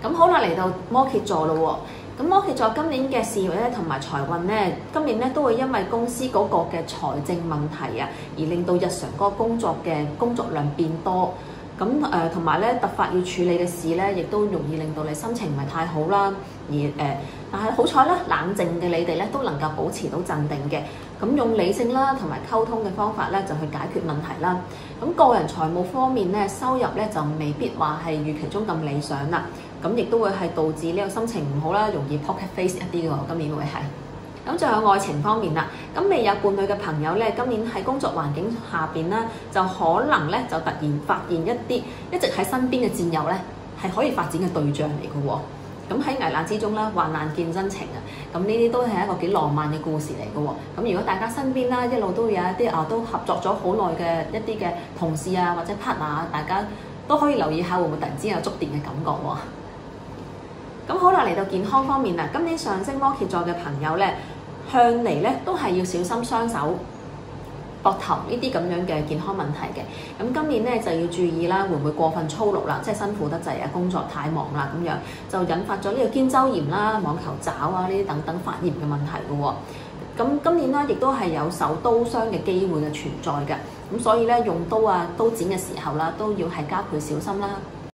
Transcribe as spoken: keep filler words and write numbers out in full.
咁好啦，嚟到摩羯座咯喎，咁摩羯座今年嘅事業咧同埋財運咧，今年咧都會因為公司嗰個嘅財政問題啊，而令到日常嗰個工作嘅工作量變多。咁誒同埋咧突發要處理嘅事咧，亦都容易令到你心情唔係太好啦。而誒、呃，但係好彩咧，冷靜嘅你哋咧都能夠保持到鎮定嘅。咁用理性啦同埋溝通嘅方法咧，就去解決問題啦。咁個人財務方面咧，收入咧就未必話係預期中咁理想啦。咁亦都會係導致呢個心情唔好啦，容易 poker face 一啲嘅喎，今年會係。咁仲有愛情方面啦，咁未有伴侶嘅朋友咧，今年喺工作環境下邊啦，就可能咧就突然發現一啲一直喺身邊嘅戰友咧，係可以發展嘅對象嚟嘅喎。咁喺危難之中啦，患難見真情啊！咁呢啲都係一個幾浪漫嘅故事嚟嘅喎。咁如果大家身邊啦一路都有一啲啊都合作咗好耐嘅一啲嘅同事啊或者 partner 啊，大家都可以留意下會唔會突然之間有觸電嘅感覺喎。咁好啦，嚟到健康方面啦，今年上升摩羯座嘅朋友咧，向嚟咧都係要小心雙手、膊頭呢啲咁樣嘅健康問題嘅。咁今年咧就要注意啦，會唔會過分操勞啦，即係辛苦得滯啊，工作太忙啦咁樣，就引發咗呢個肩周炎啦、網球爪啊呢啲等等發炎嘅問題嘅喎。咁今年咧亦都係有受刀傷嘅機會嘅存在嘅。咁所以咧用刀啊刀剪嘅時候啦，都要係加倍小心啦。